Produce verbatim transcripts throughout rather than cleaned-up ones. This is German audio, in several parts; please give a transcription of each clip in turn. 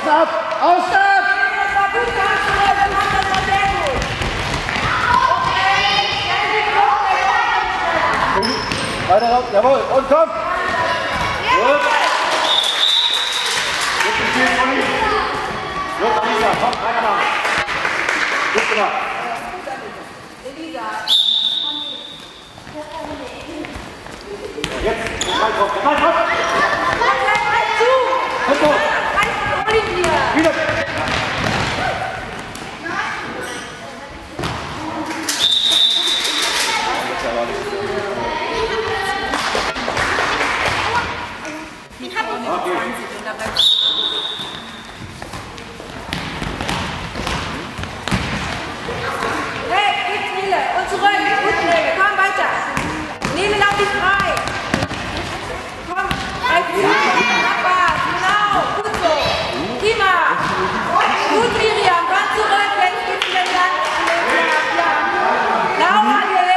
Außen ab! Außen ab! Das war gut, ganz zurück. Du machst das war sehr gut. Okay. Weiter raus. Jawohl. Und komm! Gut. Gut gespielt, Conny. Gut, Lisa. Komm, weitermachen. Gut gemacht. Elisa. Jetzt, Ball drauf. Ball drauf! Halt zu! Tempo! Wieder! Hey, gibt's Nele und zurück. Gut, Nele, komm weiter. Nele, lauf dich frei. Komm, halt zu. Abwärts, genau. Gut so. Prima. Gut, Miriam, komm zurück. Jetzt gibt's wieder die Hand. Ja. Laura, Nele.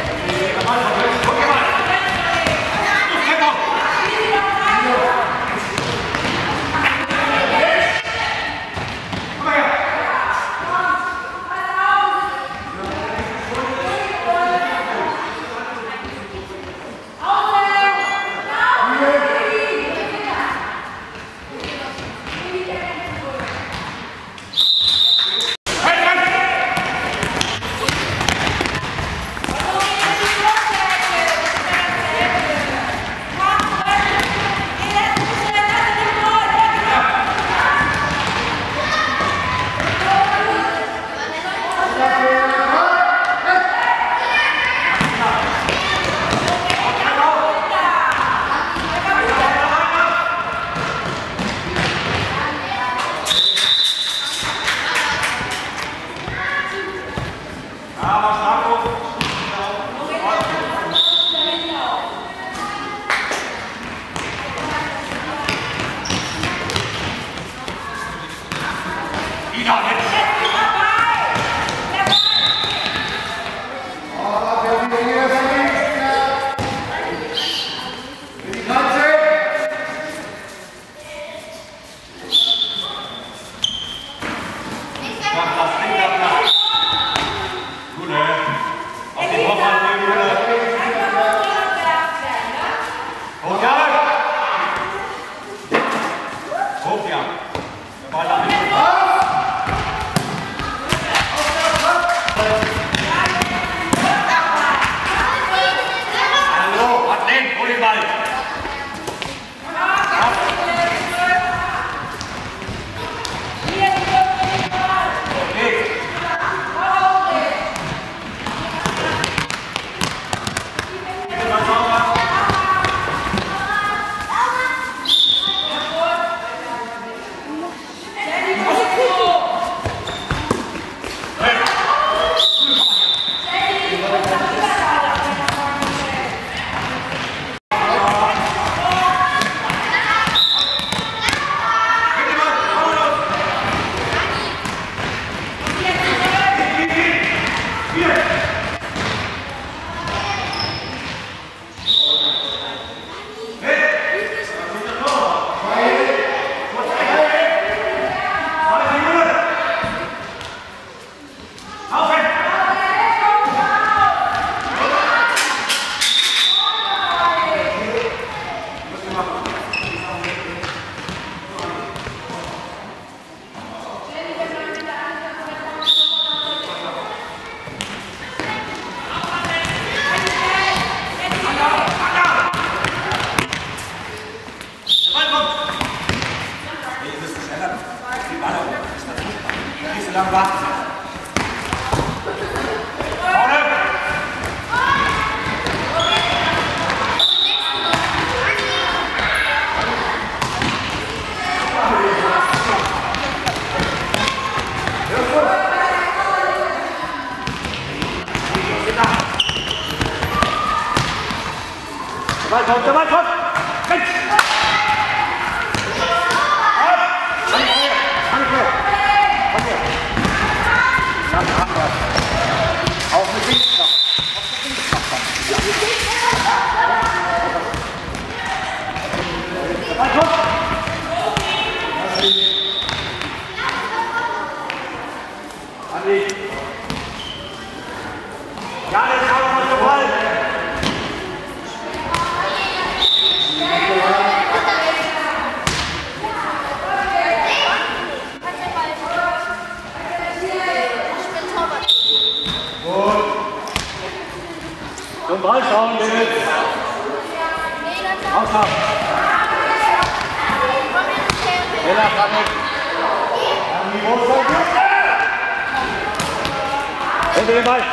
Ball kommt, der Ball kommt! Mensch! Auf mit Linkskraft. Auf mit Linkskraft. Der Ball kommt! Ball schauen, David. Ausschlag. Ella, kann nicht. Hinter den Ball.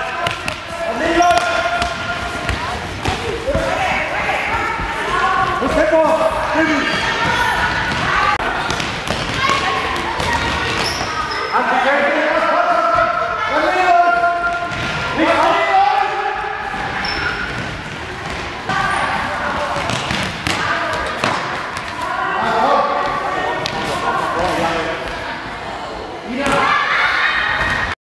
Los, Tempo. Ja.